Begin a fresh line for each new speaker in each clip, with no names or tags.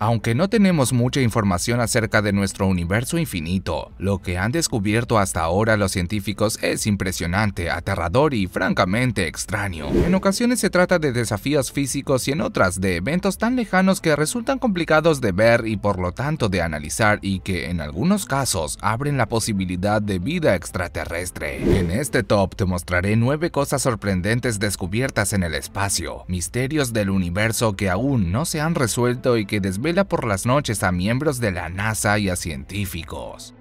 Aunque no tenemos mucha información acerca de nuestro universo infinito, lo que han descubierto hasta ahora los científicos es impresionante, aterrador y francamente extraño. En ocasiones se trata de desafíos físicos y en otras de eventos tan lejanos que resultan complicados de ver y por lo tanto de analizar y que en algunos casos abren la posibilidad de vida extraterrestre. En este top te mostraré 9 cosas sorprendentes descubiertas en el espacio, misterios del universo que aún no se han resuelto y que desvela por las noches a miembros de la NASA y a científicos.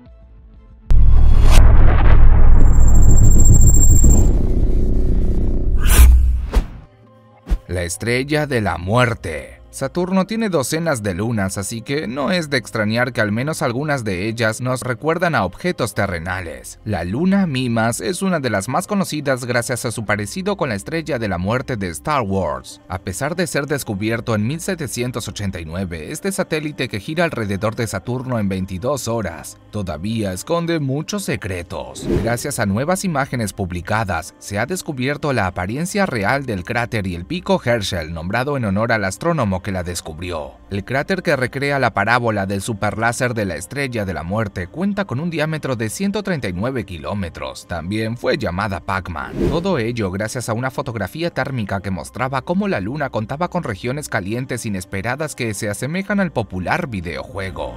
La estrella de la muerte. Saturno tiene docenas de lunas, así que no es de extrañar que al menos algunas de ellas nos recuerdan a objetos terrenales. La luna Mimas es una de las más conocidas gracias a su parecido con la estrella de la muerte de Star Wars. A pesar de ser descubierto en 1789, este satélite que gira alrededor de Saturno en 22 horas, todavía esconde muchos secretos. Gracias a nuevas imágenes publicadas, se ha descubierto la apariencia real del cráter y el pico Herschel, nombrado en honor al astrónomo que la descubrió. El cráter que recrea la parábola del superláser de la estrella de la muerte cuenta con un diámetro de 139 kilómetros. También fue llamada Pac-Man. Todo ello gracias a una fotografía térmica que mostraba cómo la luna contaba con regiones calientes inesperadas que se asemejan al popular videojuego.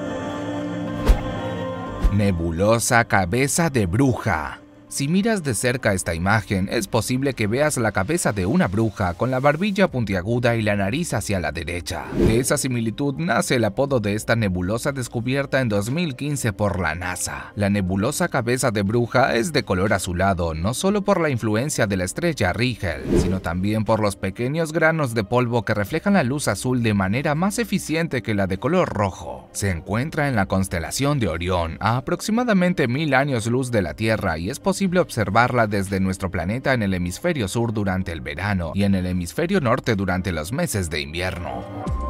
Nebulosa cabeza de bruja. Si miras de cerca esta imagen, es posible que veas la cabeza de una bruja con la barbilla puntiaguda y la nariz hacia la derecha. De esa similitud nace el apodo de esta nebulosa descubierta en 2015 por la NASA. La nebulosa cabeza de bruja es de color azulado, no solo por la influencia de la estrella Rigel, sino también por los pequeños granos de polvo que reflejan la luz azul de manera más eficiente que la de color rojo. Se encuentra en la constelación de Orión, a aproximadamente 1000 años luz de la Tierra, y es posible observarla desde nuestro planeta en el hemisferio sur durante el verano y en el hemisferio norte durante los meses de invierno.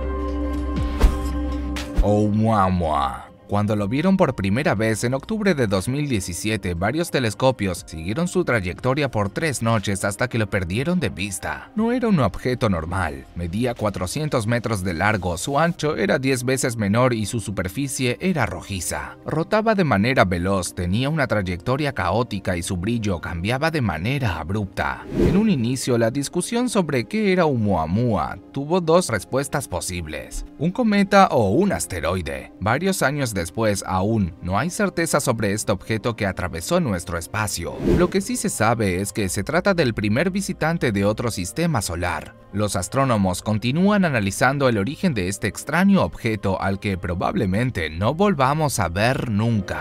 Oumuamua. Cuando lo vieron por primera vez en octubre de 2017, varios telescopios siguieron su trayectoria por 3 noches hasta que lo perdieron de vista. No era un objeto normal, medía 400 metros de largo, su ancho era 10 veces menor y su superficie era rojiza. Rotaba de manera veloz, tenía una trayectoria caótica y su brillo cambiaba de manera abrupta. En un inicio, la discusión sobre qué era Oumuamua tuvo 2 respuestas posibles: un cometa o un asteroide. Varios años después, aún no hay certeza sobre este objeto que atravesó nuestro espacio. Lo que sí se sabe es que se trata del primer visitante de otro sistema solar. Los astrónomos continúan analizando el origen de este extraño objeto al que probablemente no volvamos a ver nunca.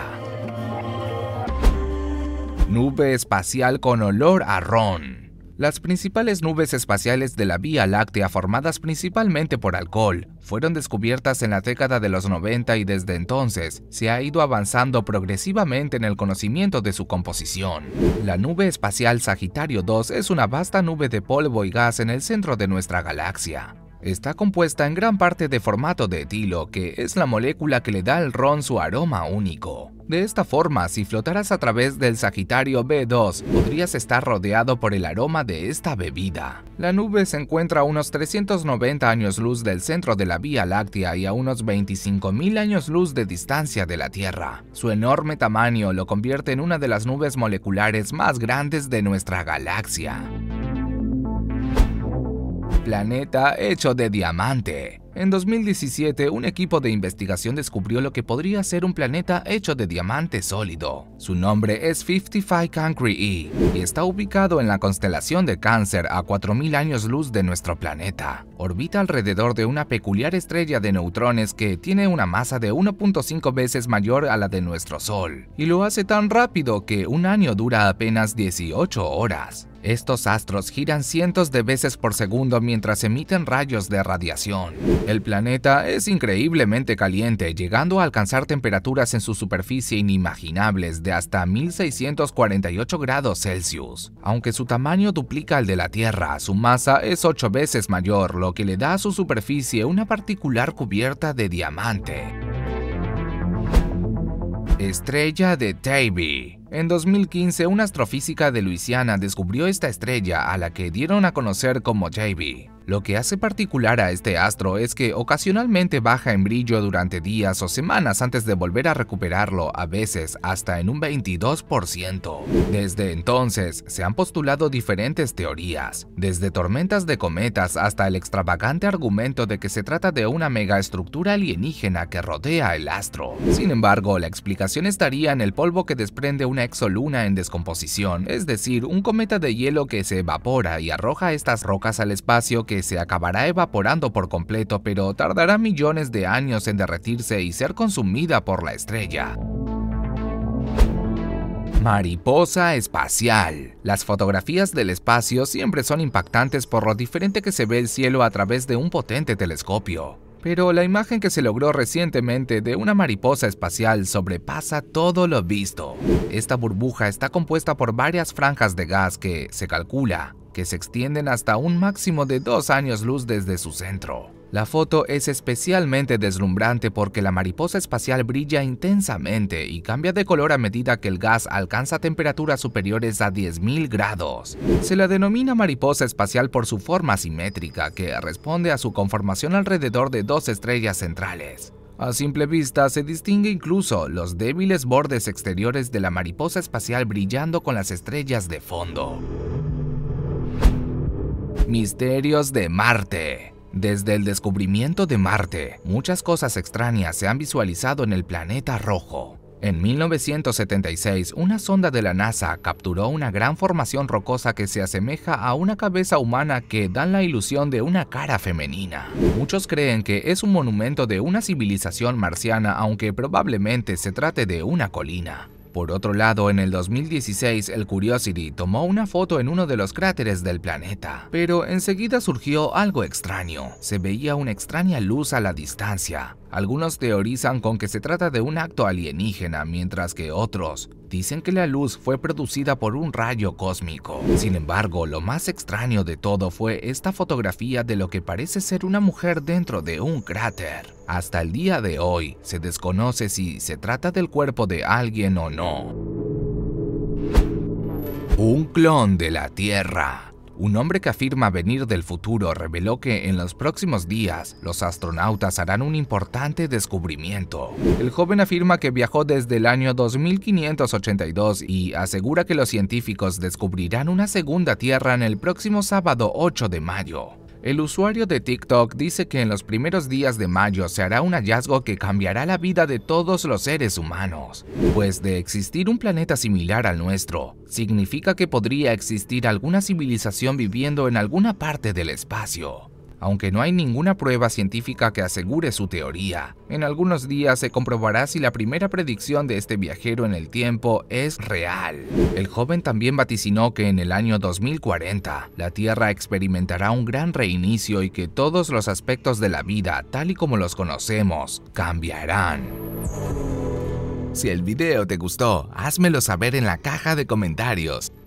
Nube espacial con olor a ron. Las principales nubes espaciales de la Vía Láctea, formadas principalmente por alcohol, fueron descubiertas en la década de los 90 y desde entonces se ha ido avanzando progresivamente en el conocimiento de su composición. La nube espacial Sagitario 2 es una vasta nube de polvo y gas en el centro de nuestra galaxia. Está compuesta en gran parte de formato de etilo, que es la molécula que le da al ron su aroma único. De esta forma, si flotaras a través del Sagitario B2, podrías estar rodeado por el aroma de esta bebida. La nube se encuentra a unos 390 años luz del centro de la Vía Láctea y a unos 25.000 años luz de distancia de la Tierra. Su enorme tamaño lo convierte en una de las nubes moleculares más grandes de nuestra galaxia. Planeta hecho de diamante. En 2017, un equipo de investigación descubrió lo que podría ser un planeta hecho de diamante sólido. Su nombre es 55 Cancri e y está ubicado en la constelación de Cáncer a 4000 años luz de nuestro planeta. Orbita alrededor de una peculiar estrella de neutrones que tiene una masa de 1.5 veces mayor a la de nuestro Sol, y lo hace tan rápido que un año dura apenas 18 horas. Estos astros giran cientos de veces por segundo mientras emiten rayos de radiación. El planeta es increíblemente caliente, llegando a alcanzar temperaturas en su superficie inimaginables de hasta 1648 grados Celsius. Aunque su tamaño duplica al de la Tierra, su masa es 8 veces mayor, lo que le da a su superficie una particular cubierta de diamante. Estrella de Davy. En 2015, una astrofísica de Luisiana descubrió esta estrella a la que dieron a conocer como Davy. Lo que hace particular a este astro es que ocasionalmente baja en brillo durante días o semanas antes de volver a recuperarlo, a veces hasta en un 22%. Desde entonces, se han postulado diferentes teorías, desde tormentas de cometas hasta el extravagante argumento de que se trata de una megaestructura alienígena que rodea el astro. Sin embargo, la explicación estaría en el polvo que desprende una exoluna en descomposición, es decir, un cometa de hielo que se evapora y arroja estas rocas al espacio que se acabará evaporando por completo, pero tardará millones de años en derretirse y ser consumida por la estrella. Mariposa espacial. Las fotografías del espacio siempre son impactantes por lo diferente que se ve el cielo a través de un potente telescopio. Pero la imagen que se logró recientemente de una mariposa espacial sobrepasa todo lo visto. Esta burbuja está compuesta por varias franjas de gas que, se calcula, que se extienden hasta un máximo de 2 años luz desde su centro. La foto es especialmente deslumbrante porque la mariposa espacial brilla intensamente y cambia de color a medida que el gas alcanza temperaturas superiores a 10.000 grados. Se la denomina mariposa espacial por su forma simétrica, que responde a su conformación alrededor de 2 estrellas centrales. A simple vista se distingue incluso los débiles bordes exteriores de la mariposa espacial brillando con las estrellas de fondo. Misterios de Marte. Desde el descubrimiento de Marte, muchas cosas extrañas se han visualizado en el planeta rojo. En 1976, una sonda de la NASA capturó una gran formación rocosa que se asemeja a una cabeza humana que da la ilusión de una cara femenina. Muchos creen que es un monumento de una civilización marciana, aunque probablemente se trate de una colina. Por otro lado, en el 2016, el Curiosity tomó una foto en uno de los cráteres del planeta, pero enseguida surgió algo extraño. Se veía una extraña luz a la distancia. Algunos teorizan con que se trata de un acto alienígena, mientras que otros dicen que la luz fue producida por un rayo cósmico. Sin embargo, lo más extraño de todo fue esta fotografía de lo que parece ser una mujer dentro de un cráter. Hasta el día de hoy, se desconoce si se trata del cuerpo de alguien o no. Un clon de la Tierra. Un hombre que afirma venir del futuro reveló que en los próximos días los astronautas harán un importante descubrimiento. El joven afirma que viajó desde el año 2582 y asegura que los científicos descubrirán una segunda Tierra en el próximo sábado 8 de mayo. El usuario de TikTok dice que en los primeros días de mayo se hará un hallazgo que cambiará la vida de todos los seres humanos, pues de existir un planeta similar al nuestro, significa que podría existir alguna civilización viviendo en alguna parte del espacio. Aunque no hay ninguna prueba científica que asegure su teoría, en algunos días se comprobará si la primera predicción de este viajero en el tiempo es real. El joven también vaticinó que en el año 2040, la Tierra experimentará un gran reinicio y que todos los aspectos de la vida, tal y como los conocemos, cambiarán. Si el video te gustó, házmelo saber en la caja de comentarios.